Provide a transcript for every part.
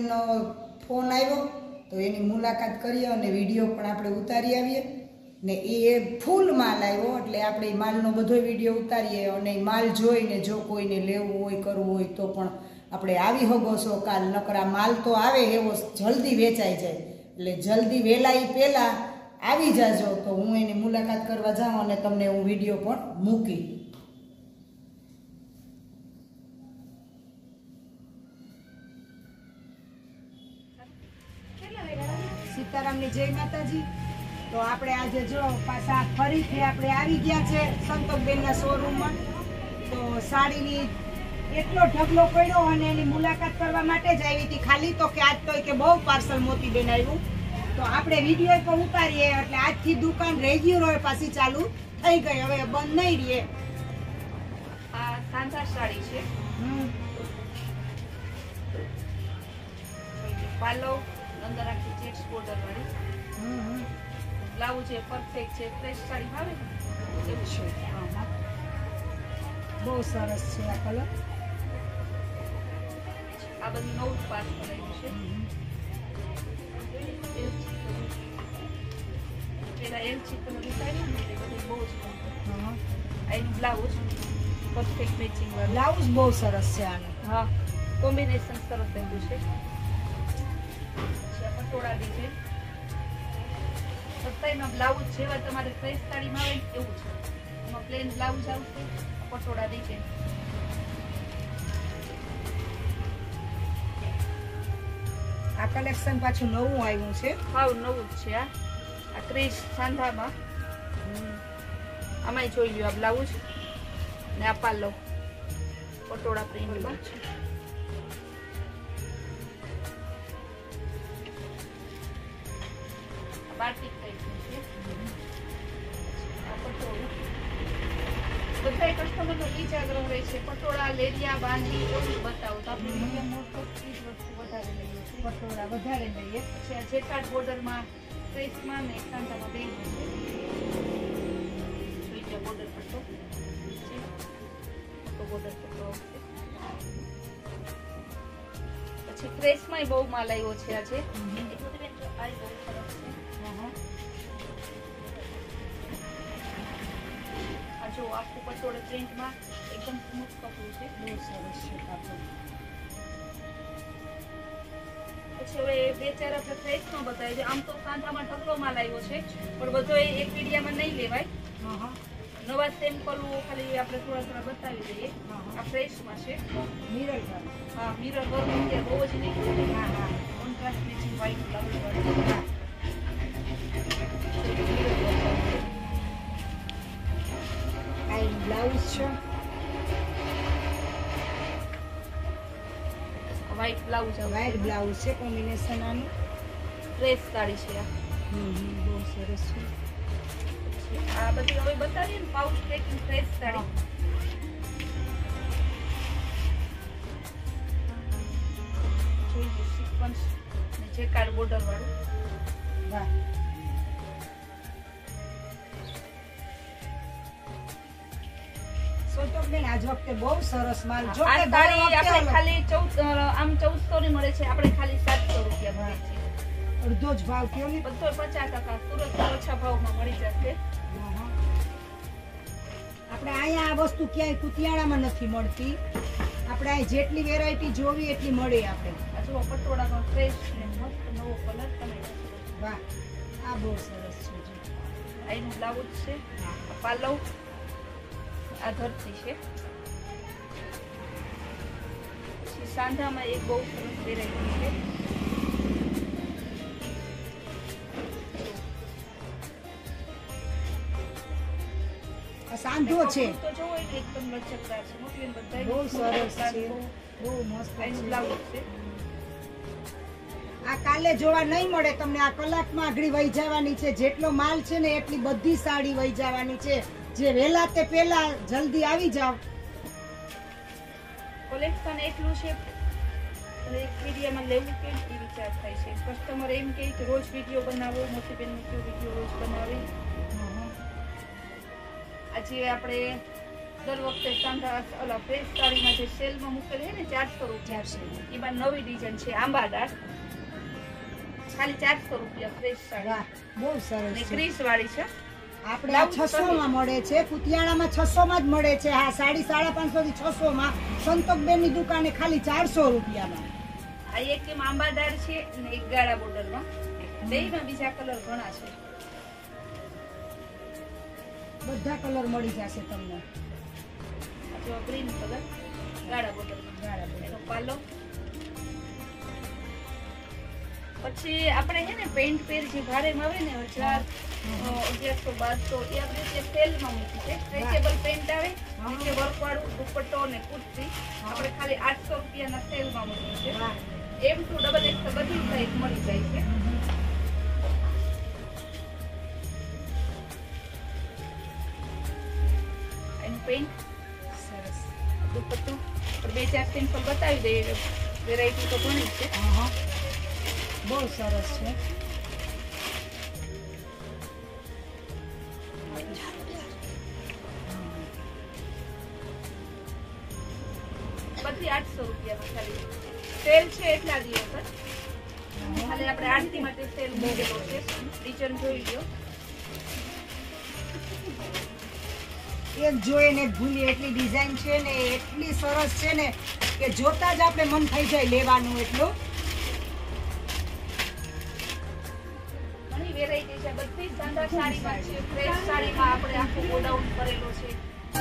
બેનનો ફોન આવ્યો તો એની મુલાકાત કરીએ અને વિડીયો પણ આપણે ઉતારી આવીએ ને એ ફૂલ માલ આવ્યો એટલે આપણે માલનો બધો વિડીયો ઉતારીએ અને માલ જોઈને જો કોઈને લેવું હોય કરવું હોય તો પણ આપણે આવી હગો છો કાલ નકરા માલ તો આવે એવો જલ્દી વેચાઈ જાય એટલે જલ્દી વહેલા એ પહેલાં આવી જાજો તો હું એની મુલાકાત કરવા જાઉં અને તમને હું વિડીયો પણ મૂકી. સીતારામની જય માતાજી. તો આપણે આજે જો પાછા ફરીથી આપણે આવી ગયા છે સંતોષબેનના શોરૂમમાં. તો સાડીની એટલો ઢગલો પડ્યો અને એની મુલાકાત કરવા માટે જ આવી હતી ખાલી તો કે આજ તો કે બહુ પાર્સલ મોતીબેન આવ્યું તો આપણે વિડીયો પણ ઉતારીએ એટલે આજથી દુકાન રેગ્યુલર પાછી ચાલુ થઈ ગઈ હવે બંધ નહીં રહે. આ સાંધા સાડી છે પાલો અંદર આખી ચેક્સ બોર્ડર વાળી બ્લાઉઝ છે પરફેક્ટ છે ફ્રેશ સાડી આવે એવું છે. બહુ સરસ છે આ કલર. આ બધું નવું પાર્સલ આવ્યું છે. પેલા એલ ચિકન વિચાર્યું ને એ બધું બહુ જ એનું બ્લાઉઝ પરફેક્ટ મેચિંગ વાળું બ્લાઉઝ બહુ સરસ છે આનું. હા કોમ્બિનેશન સરસ થયું છે. પટોળા ડિઝાઇન સસ્તાઈમાં બ્લાઉઝ જેવા તમારે ફ્રેશ સાડીમાં આવે એવું છે. એમાં પ્લેન બ્લાઉઝ આવશે પટોળા ડિઝાઇન. આ કલેક્શન પાછું નવું આવ્યું છે. હાવ નવું જ છે. આ ક્રીઝ સાંધામાં આમાંય જોઈ લ્યો આ બ્લાઉઝ ને આ પાલો પટોળા પ્રિન્ટમાં છે. બાટિક ટાઈપનું છે. આ પટોળું બધા કસ્ટમરનો વિચાગ્રહ રહે છે પટોળા લેરિયા બાંધી એવું બતાવો તો આપણે મીડિયમ મોસ્ટ ઓફ વસ્તુ વધારે લઈએ છીએ. પટોળા વધારે લઈએ. પછી આ જેકાર્ડ બોર્ડરમાં ફેસમાં ને કાંતામાં બે બોર્ડર પટ્ટો બોર્ડર પટ્ટો પછી ક્રેસમાં બહુ માલ આવ્યો છે આજે. આ જો આખું પટોળે પ્રિન્ટમાં એકદમ સ્મૂથ કપડું છે. બહુ સરસ છે કાપડ. પછી હવે બે ચાર આપણે ફ્રેશમાં બતાવી દઈએ. આમ તો કાંધામાં ઢગલો માલ આવ્યો છે પણ બધો એક વિડીયામાં નહીં લેવાય. નવા સેમ્પલ ખાલી આપણે થોડા બતાવી દઈએ. આ ફ્રેશમાં છે મિરર વર્ક. હા મિરર વર્ક અત્યારે બહુ જ નીકળ્યું. હા હા કોન્ટ્રાસ્ટ મેચિંગ વ્હાઈટ બ્લાઉઝ વાળું. આ બ્લાઉઝ છે વ્હાઈટ બ્લાઉઝ વ્હાઈટ બ્લાઉઝ છે કોમ્બિનેશન આનું. ફ્રેશ સાડી છે આ. બહુ સરસ છે. આ બધી હવે બતાવીએ ને પાઉચ પેકિંગ ફ્રેશ સાડી. જોઈએ સિક્વન્સ ને જેકાર્ડ બોર્ડર વાળું. વાહ સોટોબેન આજ વખતે બહુ સરસ માલ. જો આ સાડી આપણે ખાલી 1400 ની મળે છે આપણે ખાલી 700 રૂપિયા મળે છે. અડધો જ ભાવ કયો ને બધો 50% સુરતમાં ઓછા ભાવમાં મળી જશે. આપણે અહીંયા આ વસ્તુ ક્યાંય કુતિયાણામાં નથી મળતી. આપણે અહીં જેટલી વેરાયટી જોવી એટલી મળે આપણે. આ જો પટોળાનો ફ્રેશ ને મસ્ત નવો કલર તમે. વાહ આ બહુ સરસ છે. આનું બ્લાઉઝ છે. આ પાલવ આ ધરતી છે. પછી સાંધામાં એક બહુ સરસ વેરાયટી છે. સાંધો છે તો જો એકદમ લચકદાર છે. મોટી બધા બહુ સરસ છે. બહુ મસ્ત આનું બ્લાઉઝ છે. આ કાલે જોવા નહીં મળે તમને. આ કલાકમાં આગળ વહી જવાની છે. જેટલો માલ છે ને એટલી બધી સાડી વહી જવાની છે. જે વહેલા તે પહેલા જલ્દી આવી જાવ. કલેક્શન એટલું છે અને એક વિડીયોમાં લેવું કેમ એ વિચાર થાય છે. કસ્ટમર એમ કહે કે રોજ વિડીયો બનાવો મોતીબેન વિડીયો રોજ બનાવી. આજે આપણે દર વખતે સાંધા ઓલા ફ્રેશ સાડીમાં જે સેલમાં મૂકેલ છે ને 400 રૂપિયા એમાં નવી ડિઝાઇન છે આંબા દાળ ખાલી 400 રૂપિયા ફ્રેશ સાડી બહુ સરસ ને ક્રીસ વાળી છે આપણે આ 600 માં મળે છે કુતિયાણામાં 600 માં જ મળે છે આ સાડી 550 થી 600 માં સંતોકબેન ની દુકાને ખાલી 400 રૂપિયામાં આ એક એમ આંબા દાળ છે અને એક ગાળા બોર્ડરમાં બેયમાં બીજા કલર ઘણા છે બધા કલર મળી જશે તમને જો ગ્રીન કલર ગાળા બોર્ડરમાં એનો પાલો પછી આપણે છે ને પેન્ટ પેર જે ભારેમાં આવે ને 1100 1200 એ આપણે સેલમાં મૂકી છે સ્ટ્રેચેબલ પેન્ટ આવે નીચે વર્કવાળું દુપટ્ટો અને કુર્તી આપણે ખાલી 800 રૂપિયાના સેલમાં મૂકી છે M2 ડબલ X બધી સાઈઝ મળી જાય છે એનું પેન્ટ સરસ દુપટ્ટો બે ચાર સિમ્પલ બતાવી દઈએ વેરાયટી તો ઘણી છે બહુ સરસ છે બધી 800 રૂપિયામાં ખાલી સેલ છે એટલા દિવસ ખાલી આપણે આરતી માટે સેલ મૂકેલો છે ડિઝાઇન જોઈ લો એક જોઈને ભૂલી એટલી ડિઝાઇન છે ને એટલી સરસ છે ને કે જોતા જ આપણે મન થઈ જાય લેવાનું એટલું ઘણી વેરાયટી છે બધી સાંધા સાડીમાં છે ફ્રેશ સાડીમાં આપણે આખો ગોડાઉન કરેલો છે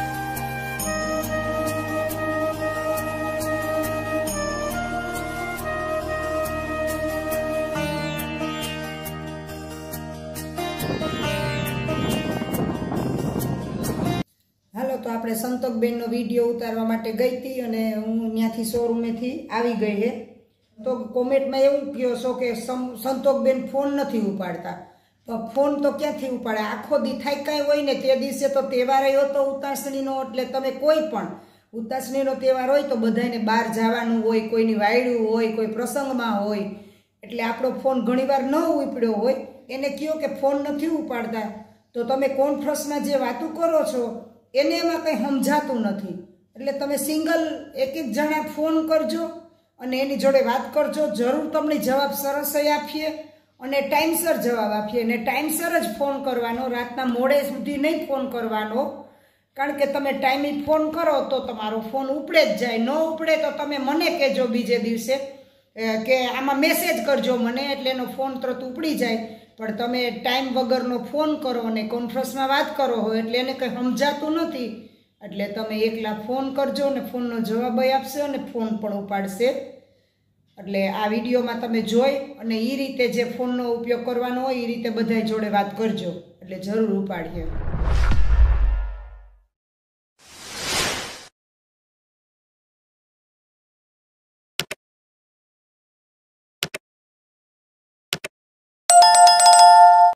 તો આપણે સંતોકબેનનો વિડીયો ઉતારવા માટે ગઈ હતી અને હું ત્યાંથી શોરૂમેથી આવી ગઈ હે તો કોમેન્ટમાં એવું કહો છો કે સંતોકબેન ફોન નથી ઉપાડતા તો ફોન તો ક્યાંથી ઉપાડે આખો દી થાય કાંઈ હોય ને તે દિવસે તો તહેવાર આવ્યો તો ઉતાસણીનો એટલે તમે કોઈ પણ ઉતાસણીનો તહેવાર હોય તો બધાને બહાર જવાનું હોય કોઈની વાયડું હોય કોઈ પ્રસંગમાં હોય એટલે આપણો ફોન ઘણીવાર ન ઉપડ્યો હોય એને કહો કે ફોન નથી ઉપાડતા તો તમે કોન્ફરન્સમાં જે વાતો કરો છો એને એમાં કંઈ સમજાતું નથી એટલે તમે સિંગલ એક જણા ફોન કરજો અને એની જોડે વાત કરજો જરૂર તમને જવાબ સરસ આપીએ અને ટાઈમસર જવાબ આપીએ અને ટાઈમસર જ ફોન કરવાનો રાતના મોડે સુધી નહીં ફોન કરવાનો કારણ કે તમે ટાઈમે ફોન કરો તો તમારો ફોન ઉપડે જ જાય ન ઉપડે તો તમે મને કહેજો બીજે દિવસે કે આમાં મેસેજ કરજો મને એટલે એનો ફોન તરત ઉપડી જાય પણ તમે ટાઈમ વગરનો ફોન કરો અને કોન્ફરન્સમાં વાત કરો હોય એટલે એને કંઈ સમજાતું નથી એટલે તમે એકલા ફોન કરજો અને ફોનનો જવાબ આપશે અને ફોન પણ ઉપાડશે એટલે આ વિડીયોમાં તમે જોઈ અને એ રીતે જે ફોનનો ઉપયોગ કરવાનો હોય એ રીતે બધા જોડે વાત કરજો એટલે જરૂર ઉપાડીએ